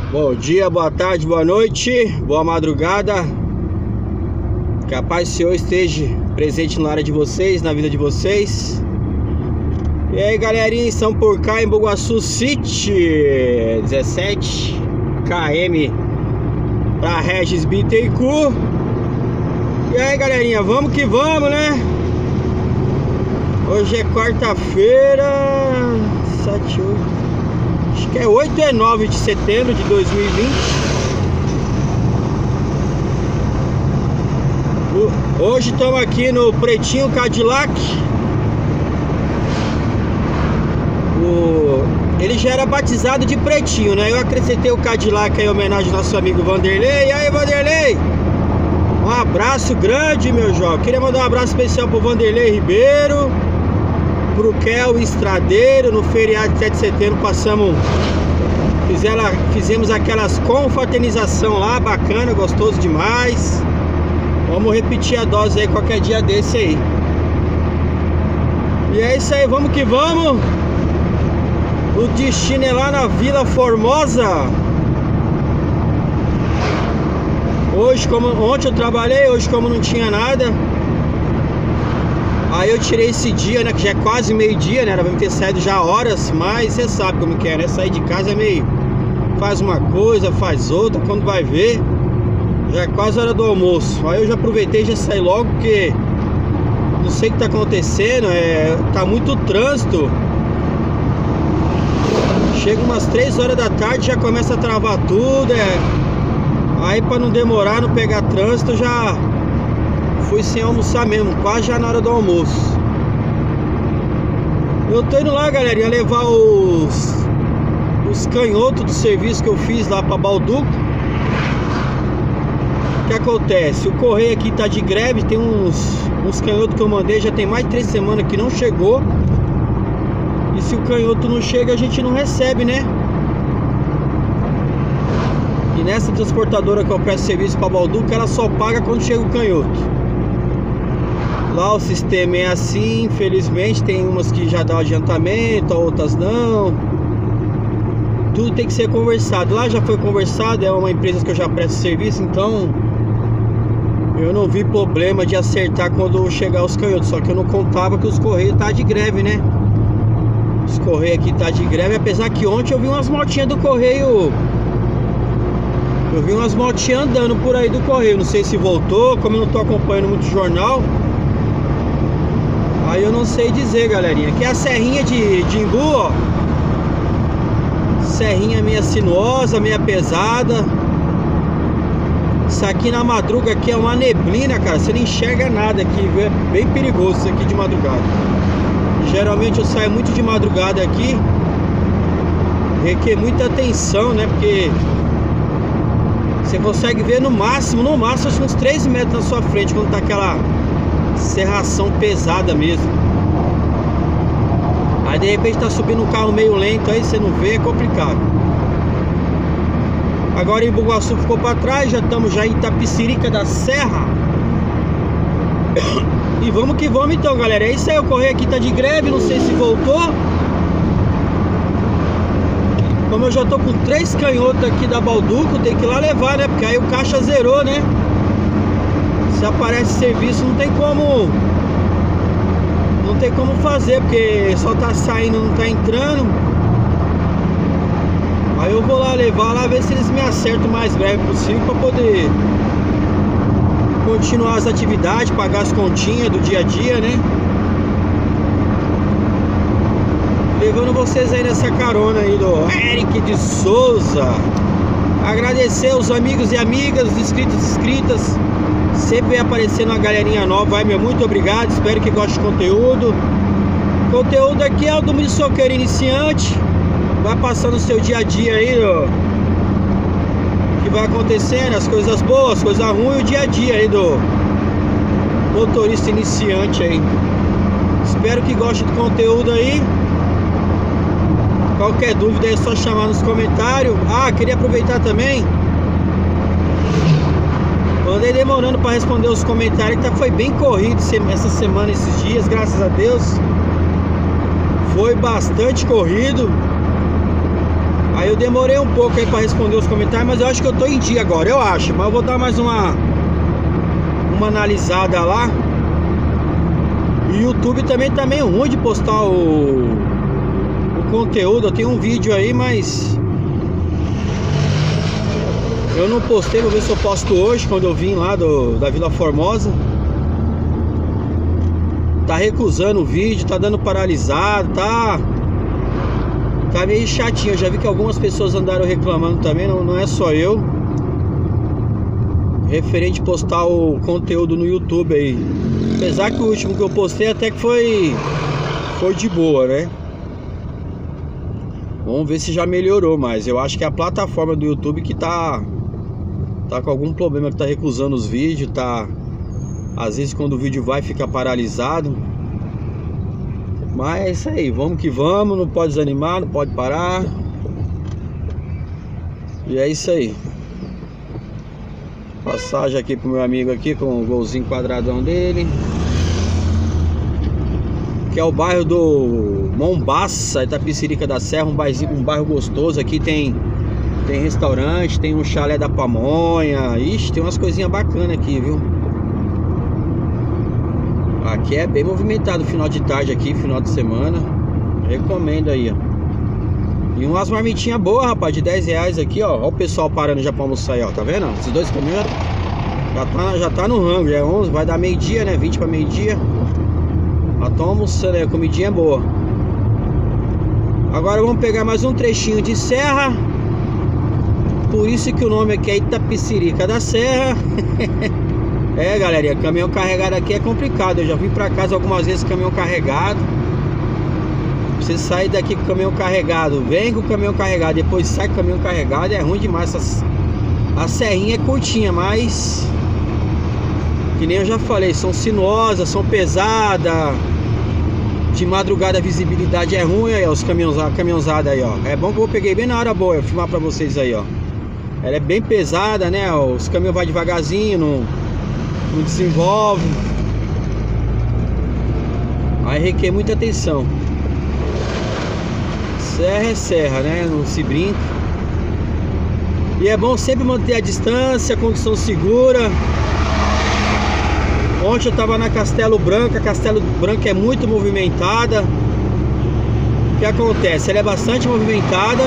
Bom dia, boa tarde, boa noite, boa madrugada. Que a paz do Senhor esteja presente na área de vocês, na vida de vocês. E aí, galerinha, estamos por cá em Bugaçu City, 17 km para Regis Bittencourt. E aí, galerinha, vamos que vamos, né? Hoje é quarta-feira, 7, 8. Acho que é 8 e 9 de setembro de 2020. Hoje estamos aqui no Pretinho Cadillac. Ele já era batizado de Pretinho, né? Eu acrescentei o Cadillac em homenagem ao nosso amigo Vanderlei. E aí, Vanderlei? Um abraço grande, meu jovem. Queria mandar um abraço especial pro Vanderlei Ribeiro, pro Kel Estradeiro. No feriado de 7 de setembro fizemos aquelas confraternização lá, bacana, gostoso demais. Vamos repetir a dose aí qualquer dia desse aí. E é isso aí, vamos que vamos. O destino é lá na Vila Formosa. Ontem eu trabalhei, hoje como não tinha nada, aí eu tirei esse dia, né, que já é quase meio-dia, né, era pra me ter saído já horas, mas você sabe como que é, né, sair de casa é meio, faz uma coisa, faz outra, quando vai ver, já é quase hora do almoço. Aí eu já aproveitei e já saí logo, porque não sei o que tá acontecendo, tá muito trânsito. Chega umas 3 horas da tarde, já começa a travar tudo, aí pra não demorar, não pegar trânsito, já fui sem almoçar mesmo, quase já na hora do almoço. Eu tô indo lá, galera, ia levar os canhotos do serviço que eu fiz lá pra Balduco. O que acontece? O correio aqui tá de greve, tem uns canhotos que eu mandei, já tem mais de 3 semanas que não chegou. E se o canhoto não chega, a gente não recebe, né? E nessa transportadora que eu presto serviço para Balduco, ela só paga quando chega o canhoto. Lá o sistema é assim, infelizmente. Tem umas que já dá adiantamento, outras não. Tudo tem que ser conversado. Lá já foi conversado, é uma empresa que eu já presto serviço, então eu não vi problema de acertar quando chegar os canhotos. Só que eu não contava que os correios tá de greve, né? Os correios aqui tá de greve, apesar que ontem eu vi umas motinhas do correio. Eu vi umas motinhas andando por aí do correio. Não sei se voltou, como eu não tô acompanhando muito jornal, aí eu não sei dizer, galerinha. Aqui é a serrinha de Imbu, ó. Serrinha meia sinuosa, meia pesada. Isso aqui na madruga aqui é uma neblina, cara. Você não enxerga nada aqui, viu? É bem perigoso isso aqui de madrugada. Geralmente eu saio muito de madrugada aqui, requer muita atenção, né? Porque você consegue ver no máximo uns 3 metros na sua frente, quando tá aquela serração pesada mesmo. Aí de repente tá subindo um carro meio lento, aí você não vê, é complicado. Agora em Bugaçu ficou pra trás, já estamos já em Itapecerica da Serra. E vamos que vamos então, galera. É isso aí, o correio aqui tá de greve, não sei se voltou. Como eu já tô com 3 canhotos aqui da Balduco, tem que ir lá levar, né? Porque aí o caixa zerou, né? Se aparece serviço, não tem como fazer, porque só tá saindo, não tá entrando. Aí eu vou lá levar lá, ver se eles me acertam o mais breve possível pra poder continuar as atividades, pagar as continhas do dia a dia, né? Levando vocês aí nessa carona aí do Eric de Souza. Agradecer aos amigos e amigas, os inscritos e inscritas. Sempre vem aparecendo uma galerinha nova. Ai, meu, muito obrigado, espero que goste do conteúdo. O conteúdo aqui é o do motoqueiro iniciante. Vai passando o seu dia a dia aí, ó, que vai acontecendo, as coisas boas, as coisas ruins, o dia a dia aí do motorista iniciante aí. Espero que goste do conteúdo aí. Qualquer dúvida é só chamar nos comentários. Ah, queria aproveitar também, andei demorando para responder os comentários, que foi bem corrido essa semana, esses dias, graças a Deus. Foi bastante corrido. Aí eu demorei um pouco aí pra responder os comentários, mas eu acho que eu tô em dia agora, eu acho. Mas eu vou dar mais uma analisada lá. E o YouTube também tá meio ruim de postar o conteúdo. Eu tenho um vídeo aí, mas eu não postei. Vou ver se eu posto hoje, quando eu vim lá da Vila Formosa. Tá recusando o vídeo, tá dando paralisado, tá meio chatinho. Eu já vi que algumas pessoas andaram reclamando também, não é só eu. Referente a postar o conteúdo no YouTube aí. Apesar que o último que eu postei até que foi de boa, né? Vamos ver se já melhorou, mas eu acho que é a plataforma do YouTube que tá com algum problema, que tá recusando os vídeos, tá... Às vezes quando o vídeo vai, fica paralisado. Mas é isso aí, vamos que vamos, não pode desanimar, não pode parar. E é isso aí. Passagem aqui pro meu amigo aqui com o golzinho quadradão dele. Que é o bairro do Mombaça, Itapecerica da Serra, um bairro gostoso. Aqui tem restaurante, tem um chalé da pamonha. Ixi, tem umas coisinhas bacanas aqui, viu? Aqui é bem movimentado final de tarde aqui, final de semana. Recomendo aí, ó. E umas marmitinhas boas, rapaz, de 10 reais aqui, ó. Ó o pessoal parando já pra almoçar aí, ó. Tá vendo? Esses dois caminhões já tá no rango, já é 11, vai dar meio-dia, né? 20 pra meio-dia. Já estão almoçando aí, a comidinha é boa. Agora vamos pegar mais um trechinho de serra. Por isso que o nome aqui é Itapecerica da Serra. É, galera, caminhão carregado aqui é complicado. Eu já vim pra casa algumas vezes caminhão carregado. Você sai daqui com o caminhão carregado, vem com o caminhão carregado, depois sai com o caminhão carregado, é ruim demais. A serrinha é curtinha, mas que nem eu já falei, são sinuosas, são pesadas. De madrugada a visibilidade é ruim. Aí, ó, os caminhãozada aí, ó. É bom que eu peguei bem na hora boa, eu vou filmar pra vocês aí, ó. Ela é bem pesada, né? Os caminhões vai devagarzinho, não desenvolve. Aí requer muita atenção. Serra é serra, né? Não se brinca. E é bom sempre manter a distância, condição segura. Ontem eu tava na Castelo Branco. A Castelo Branco é muito movimentada. O que acontece? Ela é bastante movimentada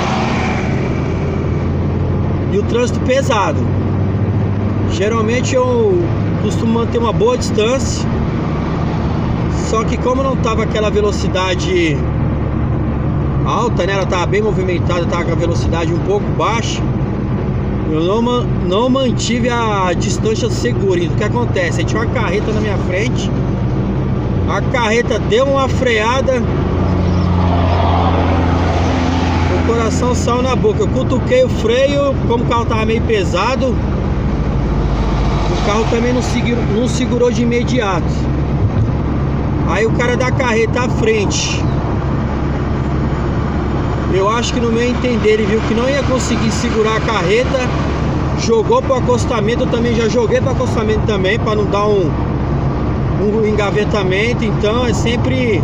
e o trânsito pesado. Geralmente eu costumo manter uma boa distância. Só que como não tava aquela velocidade alta, né? Ela tava bem movimentada, tava com a velocidade um pouco baixa. Eu não mantive a distância segura. Então o que acontece? Tinha uma carreta na minha frente. A carreta deu uma freada, o coração saiu na boca. Eu cutuquei o freio, como o carro tava meio pesado, o carro também não segurou de imediato. Aí o cara da carreta à frente, eu acho que no meu entender ele viu que não ia conseguir segurar a carreta, jogou pro acostamento. Eu também já joguei pro acostamento também, para não dar um engavetamento. Então é sempre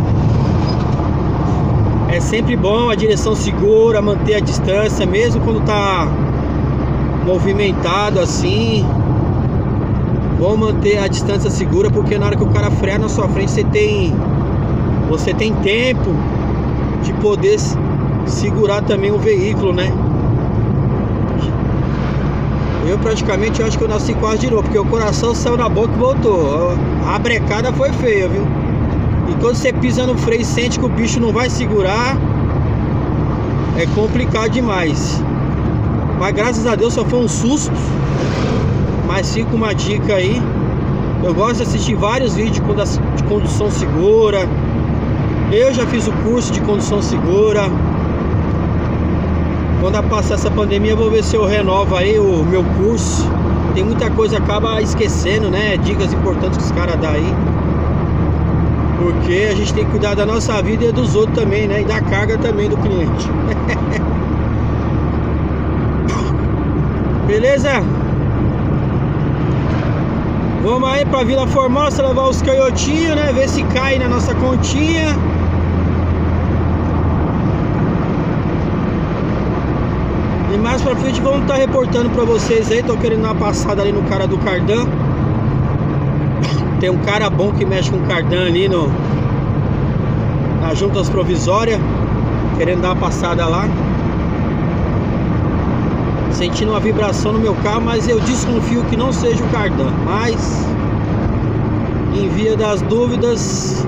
bom a direção segura, manter a distância, mesmo quando tá movimentado assim. Bom manter a distância segura, porque na hora que o cara frear na sua frente, você tem tempo de poder segurar também o veículo, né? Eu praticamente acho que eu nasci quase de novo, porque o coração saiu na boca e voltou. A brecada foi feia, viu? E quando você pisa no freio e sente que o bicho não vai segurar, é complicado demais. Mas graças a Deus só foi um susto. Mas fica uma dica aí. Eu gosto de assistir vários vídeos de condução segura. Eu já fiz o curso de condução segura. Quando passar essa pandemia, eu vou ver se eu renovo aí o meu curso. Tem muita coisa que acaba esquecendo, né? Dicas importantes que os caras dão aí. Porque a gente tem que cuidar da nossa vida e dos outros também, né? E da carga também do cliente. Beleza? Vamos aí pra Vila Formosa levar os canhotinhos, né? Ver se cai na nossa continha. mais pra frente vamos estar reportando pra vocês aí. Tô querendo dar uma passada ali no cara do cardan. Tem um cara bom que mexe com cardan ali nas juntas provisórias. Querendo dar uma passada lá. Sentindo uma vibração no meu carro, mas eu desconfio que não seja o cardan. Mas em via das dúvidas,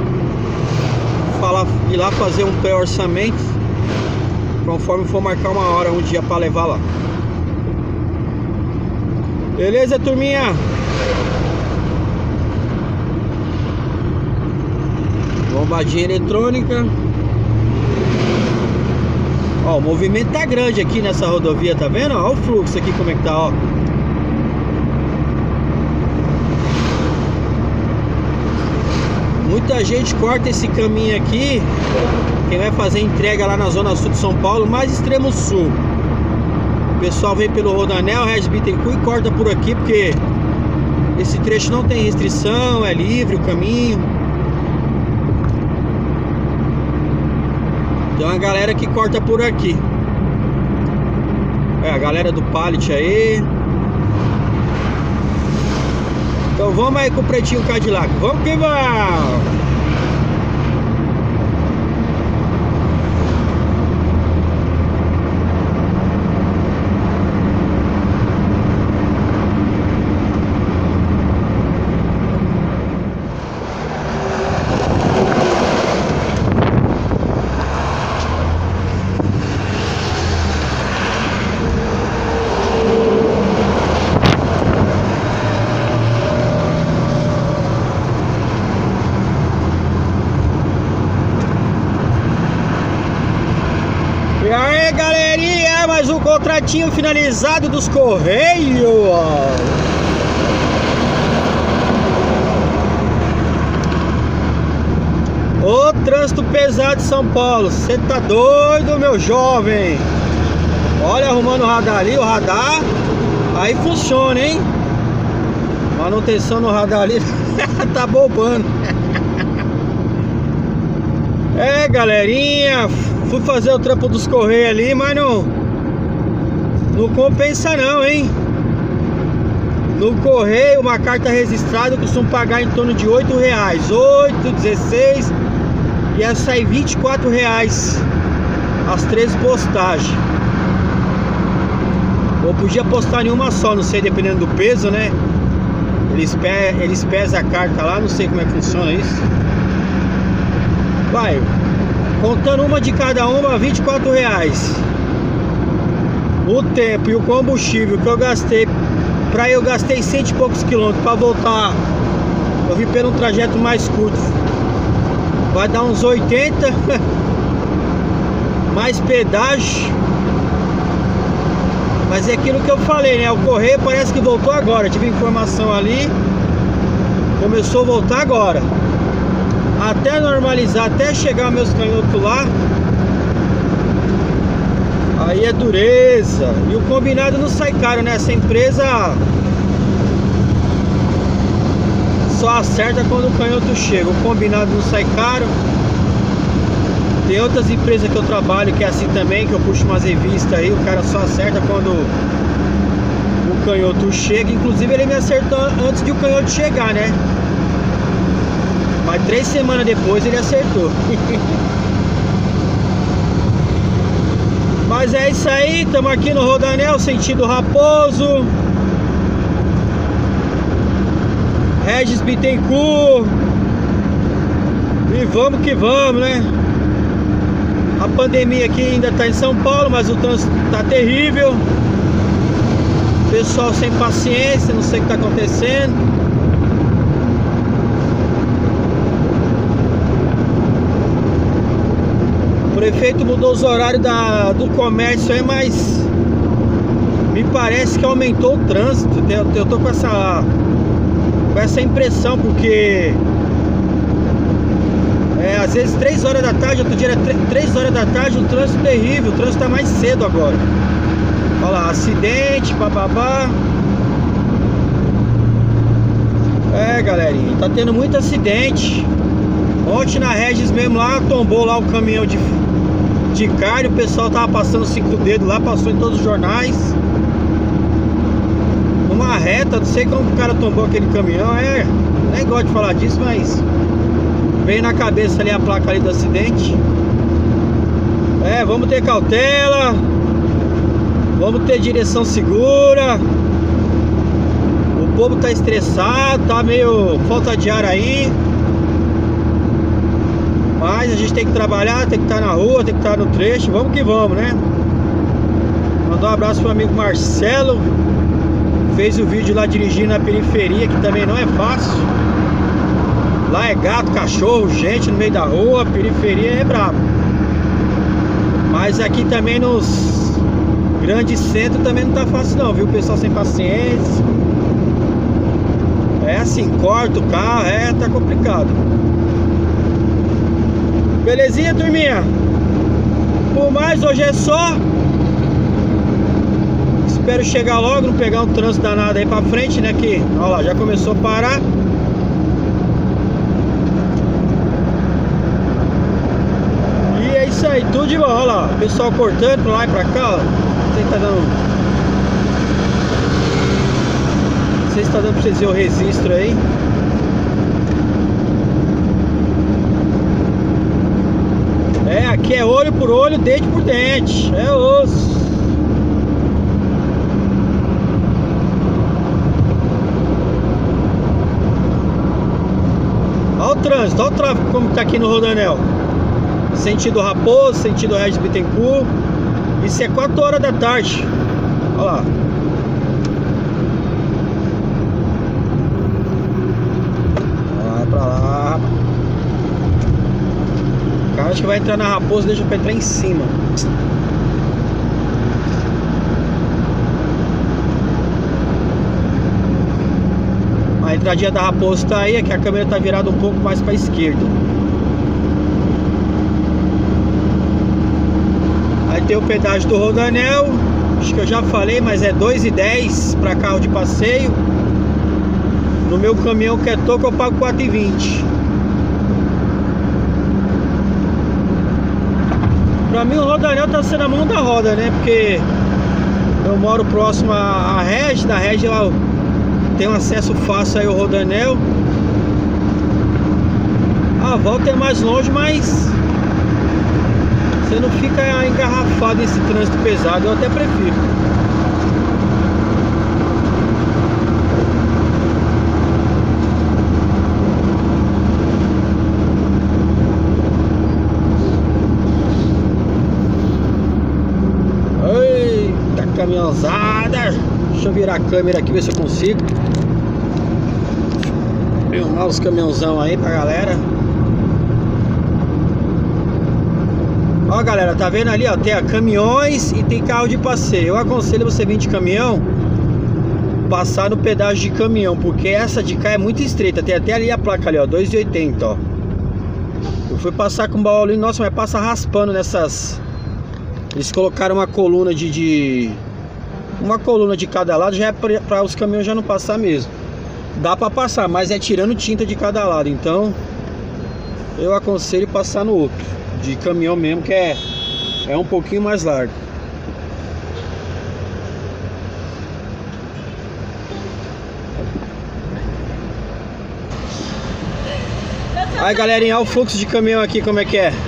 ir lá fazer um pré-orçamento, conforme for marcar uma hora, um dia para levar lá. Beleza, turminha? Bombadinha eletrônica. Ó, o movimento tá grande aqui nessa rodovia, tá vendo? Ó o fluxo aqui como é que tá, ó. Muita gente corta esse caminho aqui. Quem vai fazer entrega lá na zona sul de São Paulo, mais extremo sul. O pessoal vem pelo Rodoanel, Regis Bittencourt, e corta por aqui, porque esse trecho não tem restrição, é livre o caminho. Tem uma galera que corta por aqui. É a galera do Pallet aí. Então vamos aí com o pretinho Cadillac. Vamos que vamos! E aí, galerinha, mais um contratinho finalizado dos Correios. Ô, trânsito pesado de São Paulo, você tá doido, meu jovem? Olha, arrumando o radar ali, o radar aí funciona, hein? Manutenção no radar ali tá bombando. É, galerinha, fui fazer o trampo dos Correios ali, mas não compensa não, hein? No Correio, uma carta registrada eu costumo pagar em torno de R$8, 8, 16, ia sair R$24 as 13 postagens. Ou podia postar nenhuma só, não sei, dependendo do peso, né? Eles pesam a carta lá, não sei como é que funciona isso. Vai, contando uma de cada uma, R$24. O tempo e o combustível que eu gastei, eu gastei 100 e poucos quilômetros para voltar. Eu vim pelo um trajeto mais curto, vai dar uns 80, mais pedágio. Mas é aquilo que eu falei, né? O Correio parece que voltou agora. Tive informação ali, começou a voltar agora. Até normalizar, até chegar meus canhotos lá, aí é dureza. E o combinado não sai caro, né? Essa empresa só acerta quando o canhoto chega. O combinado não sai caro. Tem outras empresas que eu trabalho que é assim também, que eu puxo umas revistas aí, o cara só acerta quando o canhoto chega. Inclusive ele me acertou antes de o canhoto chegar, né? Mas 3 semanas depois ele acertou. Mas é isso aí, estamos aqui no Rodoanel, sentido Raposo, Regis Bittencourt. E vamos que vamos, né? A pandemia aqui ainda está em São Paulo, mas o trânsito está terrível. Pessoal sem paciência, não sei o que está acontecendo. O prefeito mudou os horários do comércio aí, mas me parece que aumentou o trânsito. Eu tô com essa impressão, porque às vezes 3 horas da tarde, outro dia era 3 horas da tarde, um trânsito terrível. O trânsito tá mais cedo agora. Olha lá, acidente, bababá. Galerinha, tá tendo muito acidente. Ontem na Regis mesmo lá, tombou lá o caminhão de carne. O pessoal tava passando 5 dedos lá, passou em todos os jornais. Numa reta, não sei como o cara tombou aquele caminhão. Nem gosto de falar disso, mas veio na cabeça ali a placa ali do acidente. Vamos ter cautela, vamos ter direção segura. O povo tá estressado, tá meio falta de ar aí. Mas a gente tem que trabalhar, tem que estar na rua, tem que estar no trecho. Vamos que vamos, né? Mandar um abraço pro amigo Marcelo. Fez o vídeo lá dirigindo na periferia, que também não é fácil. Lá é gato, cachorro, gente no meio da rua. Periferia é brabo. Mas aqui também nos grandes centros também não tá fácil não, viu? O pessoal sem paciência. Assim, corta o carro, tá complicado. Belezinha, turminha? Por mais, hoje é só. Espero chegar logo, não pegar um trânsito danado aí pra frente, né? Que, olha lá, já começou a parar. E é isso aí, tudo de bom. Olha lá, o pessoal cortando pra lá e pra cá, ó. Não sei se tá dando... Não sei se tá dando pra vocês verem o registro aí. Aqui é olho por olho, dente por dente. É osso. Olha o trânsito, olha o tráfego como tá aqui no Rodoanel. Sentido Raposo, sentido Regis Bittencourt. Isso é 4 horas da tarde. Olha lá. Vai pra lá. O cara acho que vai entrar na Raposa, deixa pra entrar em cima. A entradinha da Raposa tá aí, aqui a câmera tá virada um pouco mais pra esquerda. Aí tem o pedágio do Rodoanel. Acho que eu já falei, mas é 2,10 para carro de passeio. No meu caminhão que é toco eu pago 4,20. Pra mim o Rodoanel tá sendo a mão da roda, né? Porque eu moro próximo à Regi. Da Regi eu tenho acesso fácil aí ao Rodoanel. A volta é mais longe, mas você não fica engarrafado nesse trânsito pesado. Eu até prefiro. Eita, caminhãozada. Deixa eu virar a câmera aqui, ver se eu consigo filmar os caminhãozão aí pra galera. Ó, galera, tá vendo ali, ó, tem caminhões e tem carro de passeio. Eu aconselho você vir de caminhão, passar no pedágio de caminhão, porque essa de cá é muito estreita. Tem até ali a placa ali, ó, 2,80, ó. Eu fui passar com o baú ali, nossa, mas passa raspando nessas. Eles colocaram uma coluna uma coluna de cada lado, já é para os caminhões já não passar mesmo. Dá para passar, mas é tirando tinta de cada lado. Então eu aconselho passar no outro, de caminhão mesmo, que é um pouquinho mais largo. Aí, galerinha, olha o fluxo de caminhão aqui, como é que é.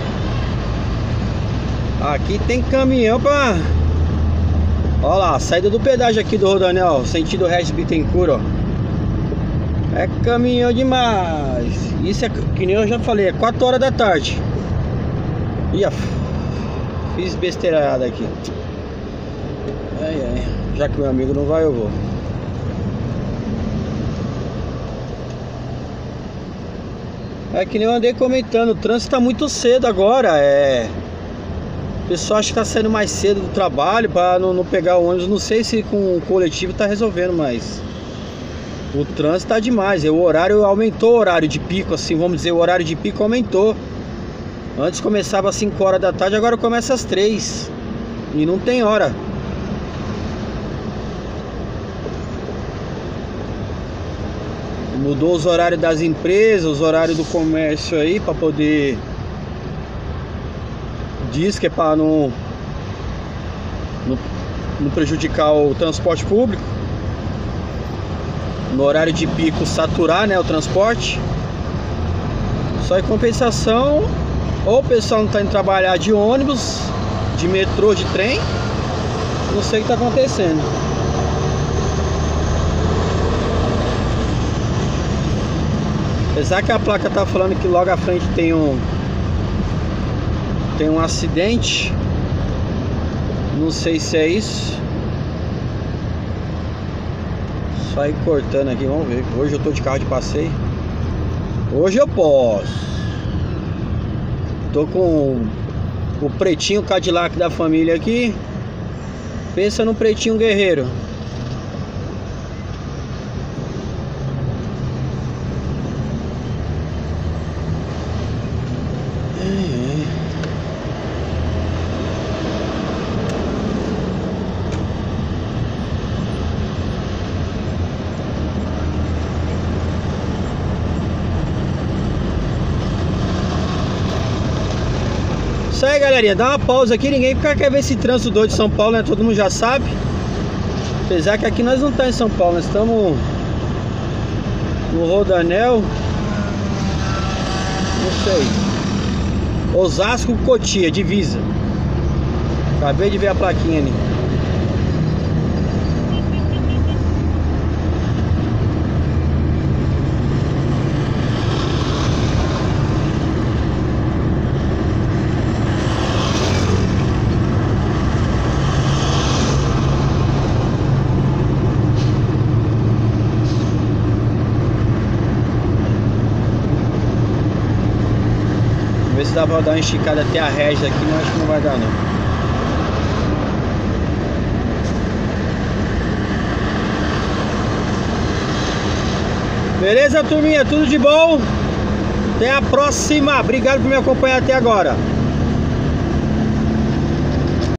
Aqui tem caminhão pra... Olha lá, saída do pedágio aqui do Rodoanel, sentido Regis Bittencourt, ó. É caminhão demais. Isso é, que nem eu já falei, é 4 horas da tarde. Ih, fiz besteirada aqui. Já que meu amigo não vai, eu vou. É que nem eu andei comentando, o trânsito tá muito cedo agora. O pessoal acha que tá saindo mais cedo do trabalho para não pegar o ônibus. Não sei se com o coletivo tá resolvendo, mas o trânsito tá demais. O horário aumentou, o horário de pico, assim, vamos dizer, o horário de pico aumentou. Antes começava às 5 horas da tarde, agora começa às 3. E não tem hora. Mudou os horários das empresas, os horários do comércio aí, para poder Diz que é para não prejudicar o transporte público. No horário de pico saturar, né, o transporte. Só em compensação, ou o pessoal não está indo trabalhar de ônibus, de metrô, de trem. Não sei o que está acontecendo. Apesar que a placa tá falando que logo à frente tem um acidente. Não sei se é isso. Só ir cortando aqui, vamos ver. Hoje eu tô de carro de passeio. Hoje eu posso. Tô com o pretinho Cadillac da família aqui. Pensa no pretinho guerreiro. Isso aí, galerinha, dá uma pausa aqui. Ninguém quer ver esse trânsito doido de São Paulo, né? Todo mundo já sabe. Apesar que aqui nós não estamos em São Paulo, nós estamos no Rodoanel. Não sei, Osasco Cotia, divisa. Acabei de ver a plaquinha ali. Ver se dá pra dar uma esticada até a Regis aqui, mas acho que não vai dar não. Beleza, turminha? Tudo de bom? Até a próxima. Obrigado por me acompanhar até agora.